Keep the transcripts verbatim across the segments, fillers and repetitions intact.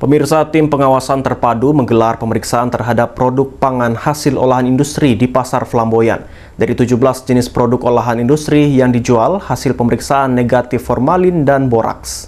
Pemirsa, tim pengawasan terpadu menggelar pemeriksaan terhadap produk pangan hasil olahan industri di Pasar Flamboyan. Dari tujuh belas jenis produk olahan industri yang dijual, hasil pemeriksaan negatif formalin dan boraks.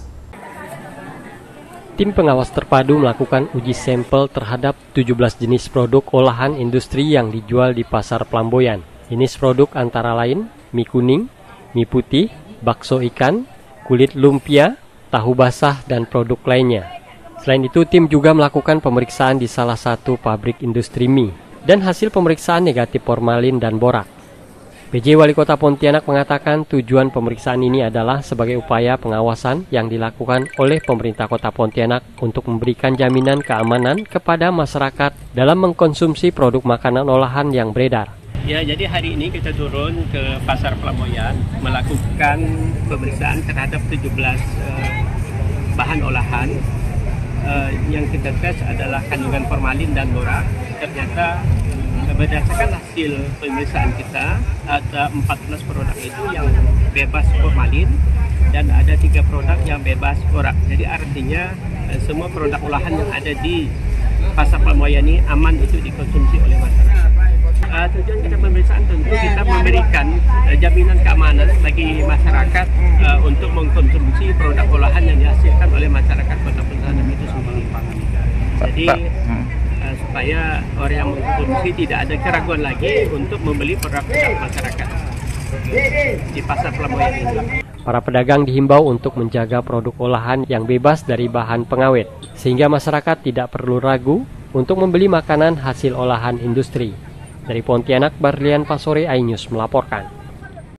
Tim pengawas terpadu melakukan uji sampel terhadap tujuh belas jenis produk olahan industri yang dijual di Pasar Flamboyan. Jenis produk antara lain mie kuning, mie putih, bakso ikan, kulit lumpia, tahu basah, dan produk lainnya. Selain itu, tim juga melakukan pemeriksaan di salah satu pabrik industri mie dan hasil pemeriksaan negatif formalin dan borak. P J Wali Kota Pontianak mengatakan tujuan pemeriksaan ini adalah sebagai upaya pengawasan yang dilakukan oleh pemerintah Kota Pontianak untuk memberikan jaminan keamanan kepada masyarakat dalam mengkonsumsi produk makanan olahan yang beredar. Ya, jadi hari ini kita turun ke Pasar Flamboyan melakukan pemeriksaan terhadap tujuh belas uh, bahan olahan. Uh, yang kita tes adalah kandungan formalin dan borak. Ternyata berdasarkan hasil pemeriksaan kita ada empat belas produk itu yang bebas formalin dan ada tiga produk yang bebas borak. Jadi artinya uh, semua produk olahan yang ada di Pasar Flamboyan ini aman itu dikonsumsi oleh masyarakat. Uh, tujuan kita pemeriksaan tentu kita memberikan uh, jaminan keamanan bagi masyarakat uh, untuk mengkonsumsi produk olahan yang dihasilkan oleh masyarakat Kota Pontianak itu sendiri. Jadi uh, supaya orang yang mengkonsumsi tidak ada keraguan lagi untuk membeli produk-produk masyarakat di Pasar Flamboyan ini. Para pedagang dihimbau untuk menjaga produk olahan yang bebas dari bahan pengawet, sehingga masyarakat tidak perlu ragu untuk membeli makanan hasil olahan industri. Dari Pontianak, Barlian Pasore, iNews melaporkan.